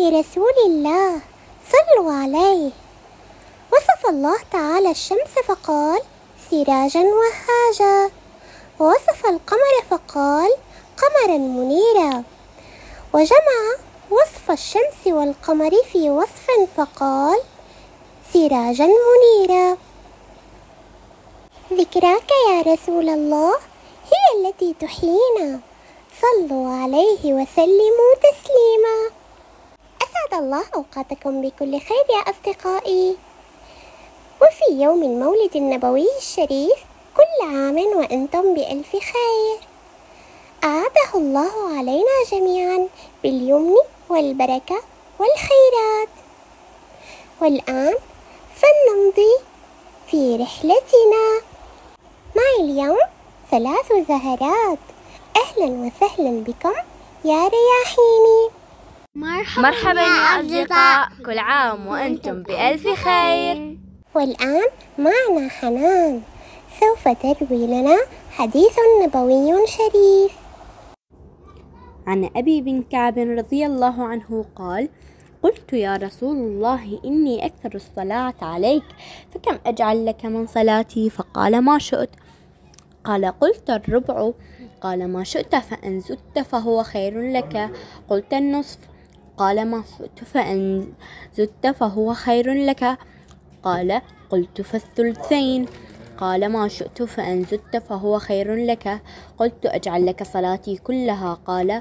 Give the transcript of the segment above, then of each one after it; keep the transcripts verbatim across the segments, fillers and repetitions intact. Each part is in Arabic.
برسول الله صلوا عليه. وصف الله تعالى الشمس فقال سراجا وهاجا، ووصف القمر فقال قمرا منيرا، وجمع وصف الشمس والقمر في وصف فقال سراجا منيرا. ذكراك يا رسول الله هي التي تحيينا، صلوا عليه وسلموا تسليما. أسعد الله أوقاتكم بكل خير يا أصدقائي. وفي يوم المولد النبوي الشريف كل عام وأنتم بألف خير، أعاده الله علينا جميعا باليمن والبركة والخيرات. والآن فلنمضي في رحلتنا. معي اليوم ثلاث زهرات. أهلا وسهلا بكم يا رياحيني. مرحبا, مرحبا يا أصدقاء، كل عام وأنتم بألف خير. والآن معنا حنان سوف تروي لنا حديث نبوي شريف. عن أبي بن كعب رضي الله عنه قال: قلت يا رسول الله إني أكثر الصلاة عليك، فكم أجعل لك من صلاتي؟ فقال ما شئت. قال قلت الربع. قال ما شئت، فإن زدت فهو خير لك. قلت النصف. قال ما شئت، فإن زدت فهو خير لك. قال قلت فالثلثين. قال ما شئت، فإن زدت فهو خير لك. قلت أجعل لك صلاتي كلها. قال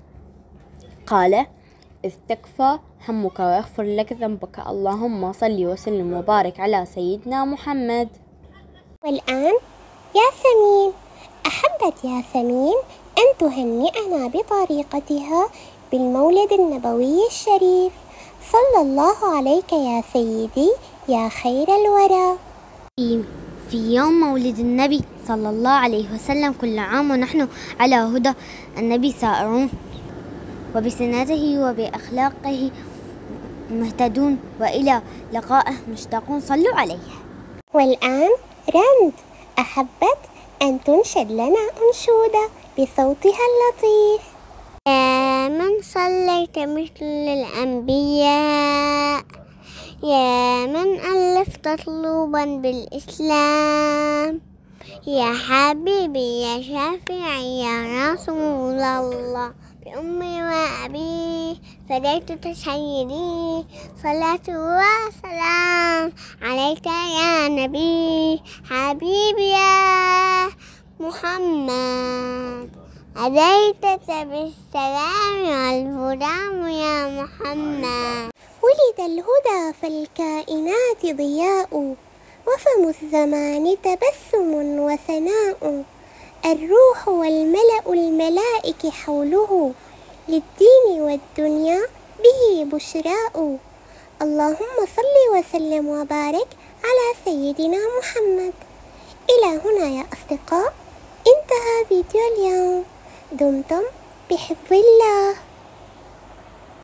قال إذ تكفى همك ويغفر لك ذنبك. اللهم صل وسلم وبارك على سيدنا محمد. والآن ياسمين، أحبت ياسمين أن تهنئنا بطريقتها بالمولد النبوي الشريف. صلى الله عليك يا سيدي يا خير الورى. في يوم مولد النبي صلى الله عليه وسلم كل عام ونحن على هدى النبي سائرون، وبسنته وبأخلاقه مهتدون، وإلى لقائه مشتاقون. صلوا عليه. والآن رند أحبت أن تنشد لنا أنشودة بصوتها اللطيف. يا من صليت مثل الأنبياء، يا من ألفت طلوبا بالإسلام، يا حبيبي يا شافعي يا رسول الله، بأمي وأبي فديت سيدي، صلاة وسلام عليك يا نبي، حبيبي يا محمد، أتيت بالسلام والهدى يا محمد. ولد الهدى فالكائنات ضياء، وفم الزمان تبسم وثناء، الروح والملأ الملائك حوله، للدين والدنيا به بشراء. اللهم صل وسلم وبارك على سيدنا محمد. إلى هنا يا أصدقاء انتهى فيديو اليوم. دمتم بحفظ الله.